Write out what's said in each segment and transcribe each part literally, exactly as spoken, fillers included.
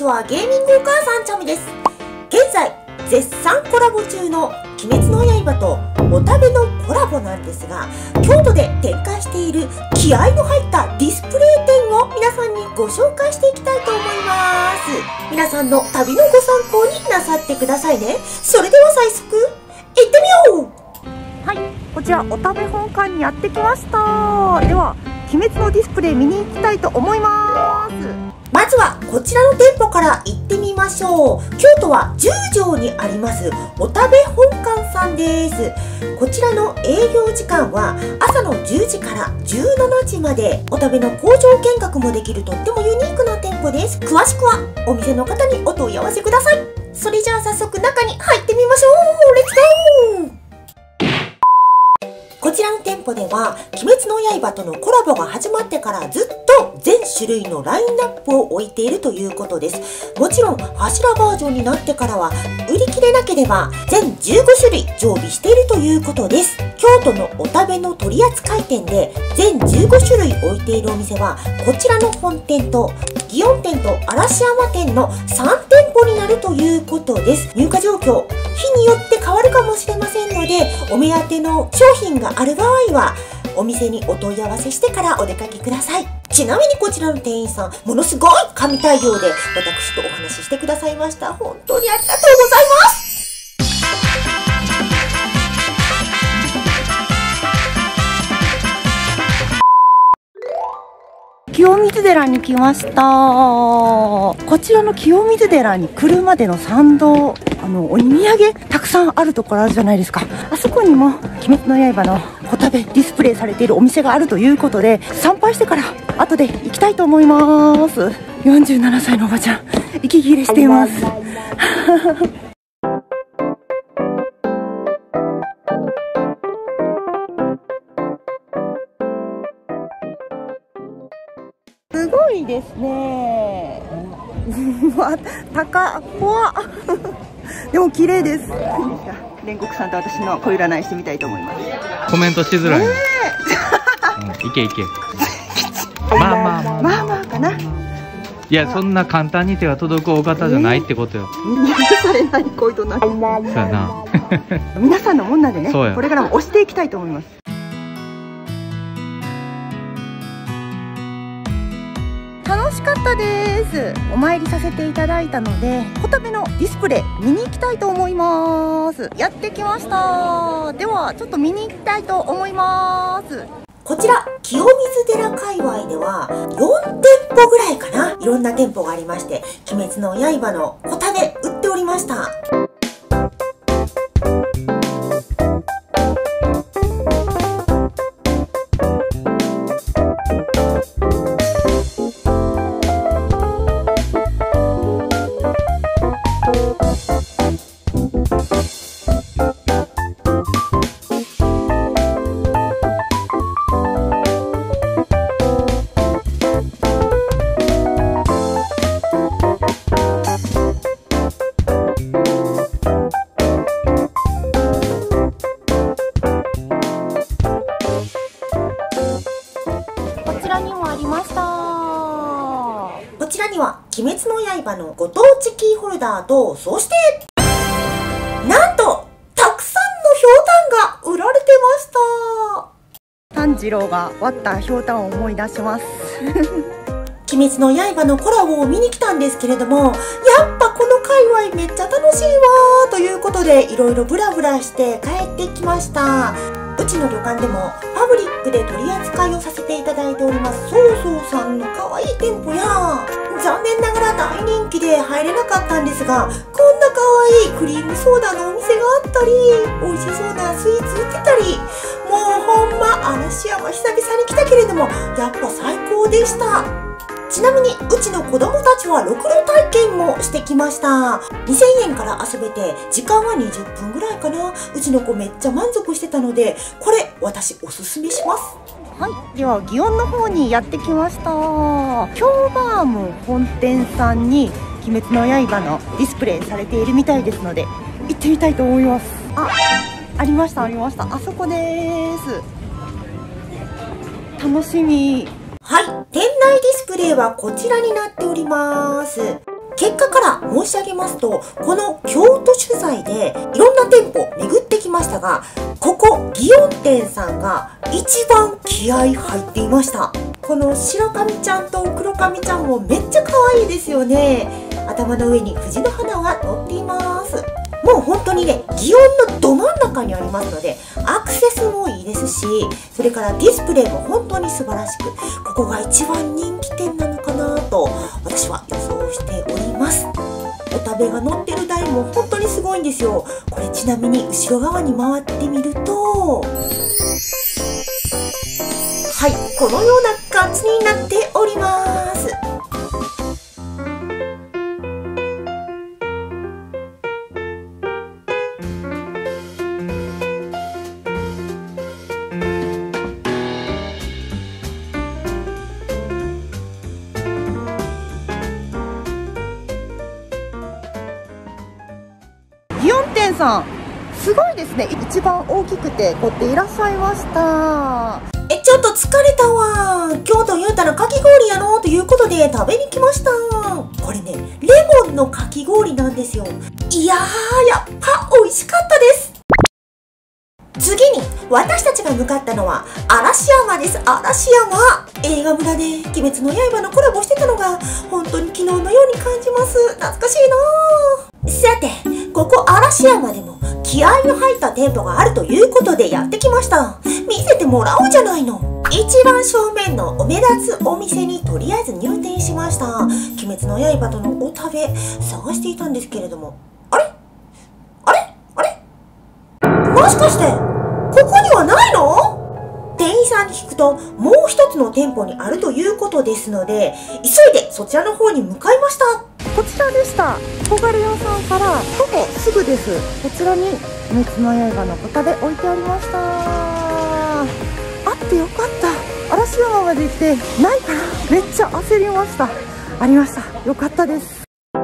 ちは、ゲーミングお母さんチャミです。現在絶賛コラボ中の鬼滅の刃とおたべのコラボなんですが、京都で展開している気合の入ったディスプレイ展を皆さんにご紹介していきたいと思います。皆さんの旅のご参考になさってくださいね。それでは早速行ってみよう。 はい、こちらおたべ本館にやってきました。では鬼滅のディスプレイ見に行きたいと思います。 まずはこちらの店舗から行ってみましょう。京都は十条にありますおたべ本館さんです。こちらの営業時間は朝のじゅうじからじゅうしちじまで、おたべの工場見学もできるとってもユニークな店舗です。詳しくはお店の方にお問い合わせください。それじゃあ早速中に入ってみましょう。レッツゴー。こちらの店舗では鬼滅の刃とのコラボが始まってからずっと全種類のラインナップを置いているということです。もちろん柱バージョンになってからは売り切れなければ全じゅうごしゅるい常備しているということです。京都のおたべの取扱店で全じゅうごしゅるい置いているお店はこちらの本店と祇園店と嵐山店のさん店舗になるということです。入荷状況日によって変わるかもしれませんので、お目当ての商品がある場合はお店にお問い合わせしてからお出かけください。ちなみにこちらの店員さんものすごい神対応で私とお話ししてくださいました。本当にありがとうございます。 清水寺に来ました。こちらの清水寺に来るまでの参道、あのお土産たくさんあるところあるじゃないですか。あそこにも鬼滅の刃のおたべディスプレイされているお店があるということで、参拝してから後で行きたいと思います。よんじゅうななさいのおばちゃん息切れしています。すごいですね。うわ、高っ、怖っ。でも綺麗です。煉獄さんと私の小占いしてみたいと思います。 コメントしづらい、ね。うん、いけいけ。まあまあまあまあまあまあかな。 いや、そんな簡単に手が届くお方じゃないってことよ。 許されない恋となる。 そうやな。 皆さんのもんなんでね。 そうや。 これからも押していきたいと思います。楽しかったです。お参りさせていただいたので、おたべのディスプレイ見に行きたいと思います。やってきました。ではちょっと見に行きたいと思います。 こちら清水寺界隈ではよんてんぽぐらいかな、いろんな店舗がありまして、鬼滅の刃のおたべ売っておりました。こちらには鬼滅の刃のご当地キーホルダーと、そしてなんとたくさんのひょうたんが売られてました。 炭治郎が割ったひょうたんを思い出します。 鬼滅の刃のコラボを見に来たんですけれども、やっぱこの界隈めっちゃ楽しいわーということで、いろいろブラブラして帰ってきました。うちの旅館でもパブリックで取り扱いをさせていただいておりますそうそうさんの可愛い店舗や、残念ながら大人気で入れなかったんですが、こんな可愛いクリームソーダのお店があったり、美味しそうなスイーツ売ってたり、もうほんま嵐山久々に来たけれどもやっぱ最高でした。ちなみにうちの子供たちはろくろ体験もしてきました。にせんえんから遊べて時間はにじゅっぷんぐらいかな。うちの子めっちゃ満足してたので、これ私おすすめします。 はい、では祇園の方にやってきました。京バーム本店さんに鬼滅の刃のディスプレイされているみたいですので行ってみたいと思います。あ、ありましたありました。あそこです。楽しみ。 はい、店内ディスプレイはこちらになっております。 結果から申し上げますと、この京都取材でいろんな店舗巡ってきましたが、ここ祇園店さんが一番気合い入っていました。この白髪ちゃんと黒髪ちゃんもめっちゃ可愛いですよね。頭の上に藤の花が乗っています。もう本当にね、祇園のど真ん中にありますので、アクセスもいいですし、それからディスプレイも本当に素晴らしく、ここが一番人気店なのかなと私は予想しております。お食べが乗ってる台も本当にすごいんですよ。これちなみに後ろ側に回ってみると、はい、このような感じになっております。 祇園店さん、すごいですね。一番大きくて凝っていらっしゃいました。 え、ちょっと疲れたわ。京都言うたらかき氷やのということで食べに来ました。これね、レモンのかき氷なんですよ。いやー、やっぱ美味しかったです。次に私たちが向かったのは嵐山です。嵐山、映画村で鬼滅の刃のコラボしてたのが本当に昨日のように感じます。懐かしいな。さて、ここ嵐山でも気合の入った店舗があるということでやってきました。見せてもらおうじゃないの。一番正面のお目立つお店にとりあえず入店しました。鬼滅の刃とのお食べ探していたんですけれども、あれあれあれもしかしてここにはないの？店員さんに聞くともう一つの店舗にあるということですので、急いでそちらの方に向かいました。 こちらでした。小軽屋さんから徒歩すぐです。こちらに鬼滅の刃のお食べ置いてありました。あってよかった。嵐山まで行ってないからめっちゃ焦りました。ありました。よかったです。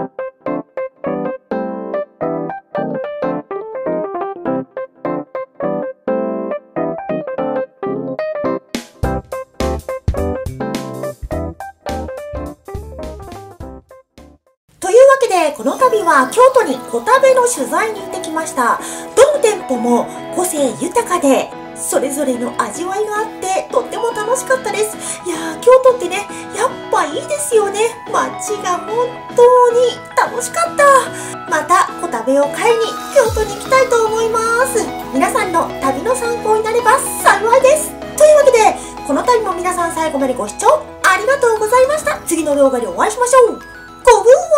この度は京都に小食べの取材に行ってきました。どの店舗も個性豊かでそれぞれの味わいがあってとっても楽しかったです。いやー、京都ってね、やっぱいいですよね。街が本当に楽しかった。また小食べを買いに京都に行きたいと思います。皆さんの旅の参考になれば幸いです。というわけで、この度も皆さん最後までご視聴ありがとうございました。次の動画でお会いしましょう。ごぶー